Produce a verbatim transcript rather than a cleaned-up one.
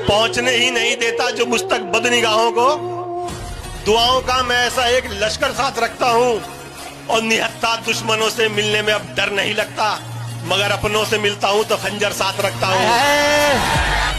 पहुंचने ही नहीं देता जो मुझ तक बदनिगाहों को। दुआओं का मैं ऐसा एक लश्कर साथ रखता हूं और निहत्था दुश्मनों से मिलने में अब डर नहीं लगता, मगर अपनों से मिलता हूं तो खंजर साथ रखता हूं।